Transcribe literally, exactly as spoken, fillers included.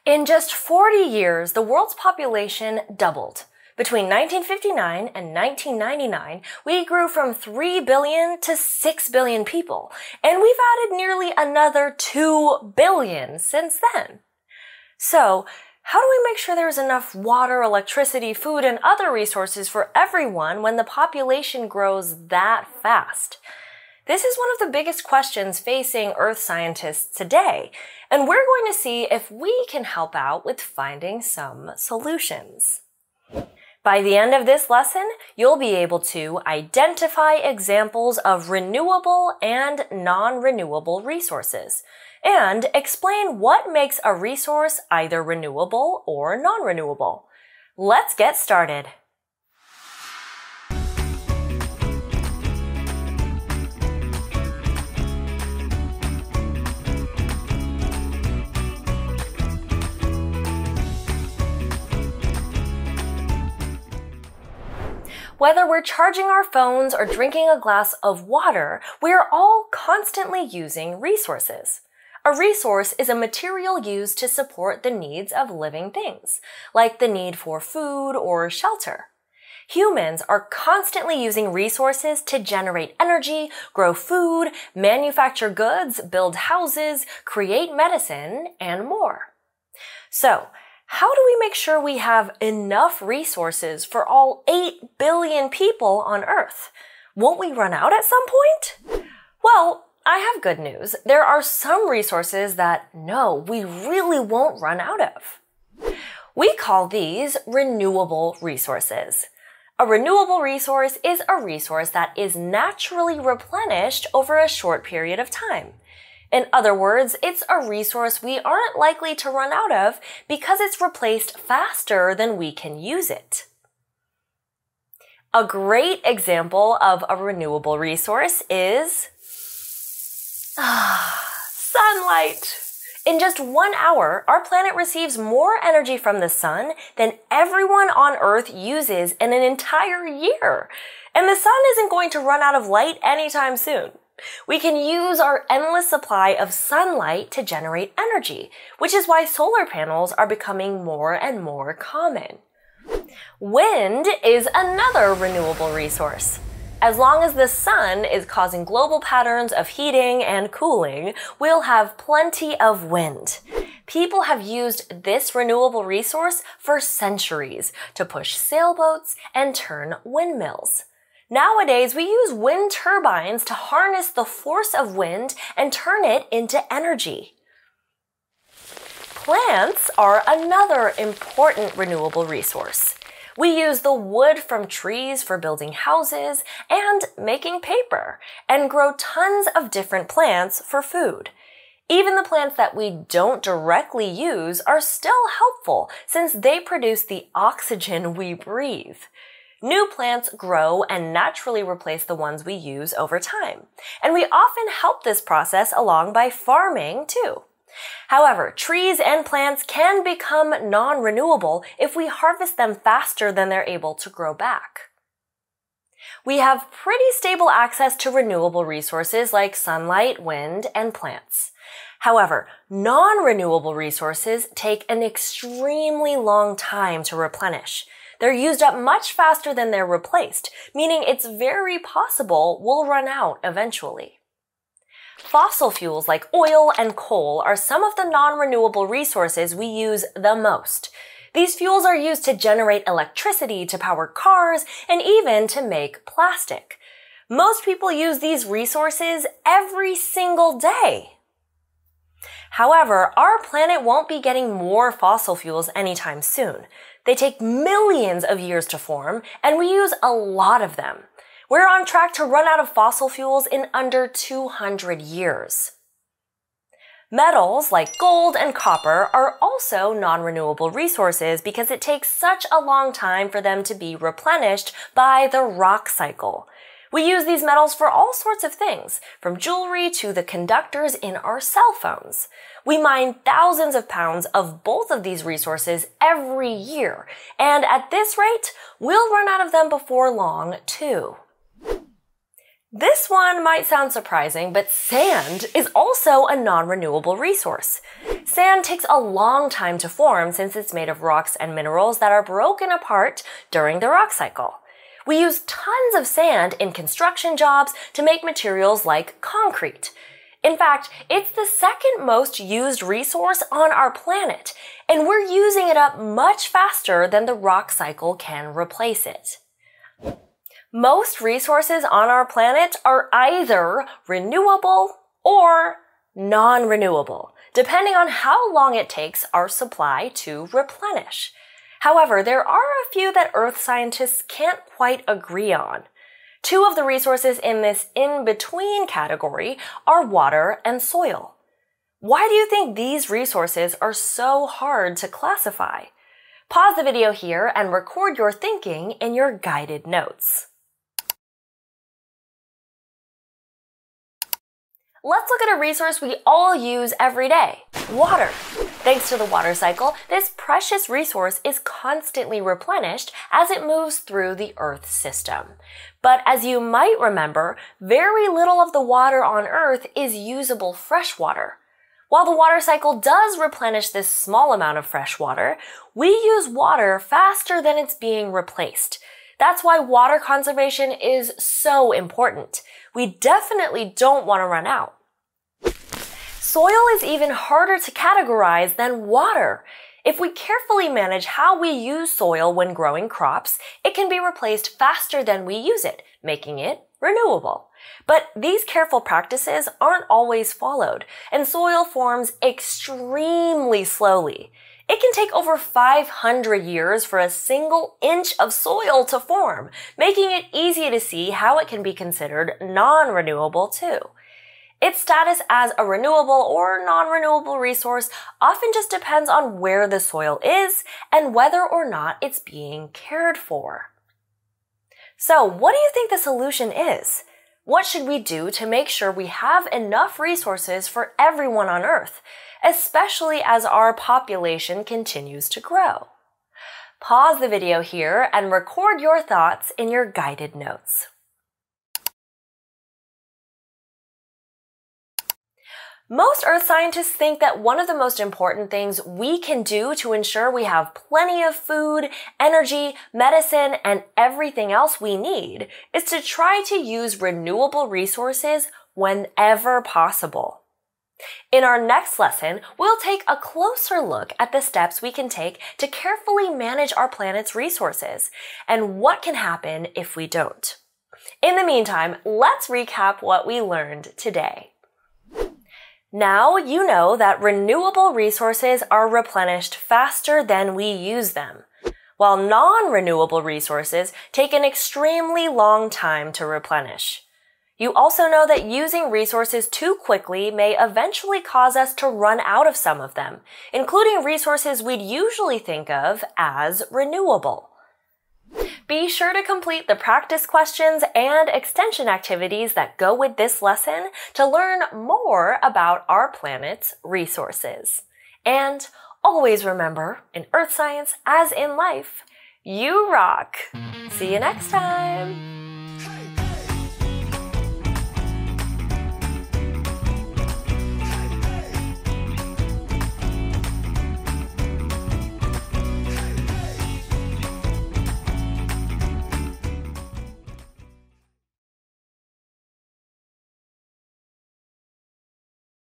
In just forty years, the world's population doubled. Between nineteen fifty-nine and nineteen ninety-nine, we grew from three billion to six billion people, and we've added nearly another two billion since then. So, how do we make sure there's enough water, electricity, food, and other resources for everyone when the population grows that fast? This is one of the biggest questions facing Earth scientists today, and we're going to see if we can help out with finding some solutions. By the end of this lesson, you'll be able to identify examples of renewable and non-renewable resources, and explain what makes a resource either renewable or non-renewable. Let's get started. Whether we're charging our phones or drinking a glass of water, we are all constantly using resources. A resource is a material used to support the needs of living things, like the need for food or shelter. Humans are constantly using resources to generate energy, grow food, manufacture goods, build houses, create medicine, and more. So, how do we make sure we have enough resources for all eight billion people on Earth? Won't we run out at some point? Well, I have good news. There are some resources that, no, we really won't run out of. We call these renewable resources. A renewable resource is a resource that is naturally replenished over a short period of time. In other words, it's a resource we aren't likely to run out of because it's replaced faster than we can use it. A great example of a renewable resource is sunlight. In just one hour, our planet receives more energy from the sun than everyone on Earth uses in an entire year. And the sun isn't going to run out of light anytime soon. We can use our endless supply of sunlight to generate energy, which is why solar panels are becoming more and more common. Wind is another renewable resource. As long as the sun is causing global patterns of heating and cooling, we'll have plenty of wind. People have used this renewable resource for centuries to push sailboats and turn windmills. Nowadays, we use wind turbines to harness the force of wind and turn it into energy. Plants are another important renewable resource. We use the wood from trees for building houses and making paper, and grow tons of different plants for food. Even the plants that we don't directly use are still helpful since they produce the oxygen we breathe. New plants grow and naturally replace the ones we use over time, and we often help this process along by farming too. However, trees and plants can become non-renewable if we harvest them faster than they're able to grow back. We have pretty stable access to renewable resources like sunlight, wind, and plants. However, non-renewable resources take an extremely long time to replenish. They're used up much faster than they're replaced, meaning it's very possible we'll run out eventually. Fossil fuels like oil and coal are some of the non-renewable resources we use the most. These fuels are used to generate electricity to power cars and even to make plastic. Most people use these resources every single day. However, our planet won't be getting more fossil fuels anytime soon. They take millions of years to form, and we use a lot of them. We're on track to run out of fossil fuels in under two hundred years. Metals like gold and copper are also non-renewable resources because it takes such a long time for them to be replenished by the rock cycle. We use these metals for all sorts of things, from jewelry to the conductors in our cell phones. We mine thousands of pounds of both of these resources every year, and at this rate, we'll run out of them before long, too. This one might sound surprising, but sand is also a non-renewable resource. Sand takes a long time to form since it's made of rocks and minerals that are broken apart during the rock cycle. We use tons of sand in construction jobs to make materials like concrete. In fact, it's the second most used resource on our planet, and we're using it up much faster than the rock cycle can replace it. Most resources on our planet are either renewable or non-renewable, depending on how long it takes our supply to replenish. However, there are a few that Earth scientists can't quite agree on. Two of the resources in this in-between category are water and soil. Why do you think these resources are so hard to classify? Pause the video here and record your thinking in your guided notes. Let's look at a resource we all use every day, water. Thanks to the water cycle, this precious resource is constantly replenished as it moves through the Earth system. But as you might remember, very little of the water on Earth is usable fresh water. While the water cycle does replenish this small amount of fresh water, we use water faster than it's being replaced. That's why water conservation is so important. We definitely don't want to run out. Soil is even harder to categorize than water. If we carefully manage how we use soil when growing crops, it can be replaced faster than we use it, making it renewable. But these careful practices aren't always followed, and soil forms extremely slowly. It can take over five hundred years for a single inch of soil to form, making it easy to see how it can be considered non-renewable too. Its status as a renewable or non-renewable resource often just depends on where the soil is and whether or not it's being cared for. So, what do you think the solution is? What should we do to make sure we have enough resources for everyone on Earth, especially as our population continues to grow? Pause the video here and record your thoughts in your guided notes. Most Earth scientists think that one of the most important things we can do to ensure we have plenty of food, energy, medicine, and everything else we need is to try to use renewable resources whenever possible. In our next lesson, we'll take a closer look at the steps we can take to carefully manage our planet's resources and what can happen if we don't. In the meantime, let's recap what we learned today. Now you know that renewable resources are replenished faster than we use them, while non-renewable resources take an extremely long time to replenish. You also know that using resources too quickly may eventually cause us to run out of some of them, including resources we'd usually think of as renewable. Be sure to complete the practice questions and extension activities that go with this lesson to learn more about our planet's resources. And always remember, in Earth science as in life, you rock! See you next time!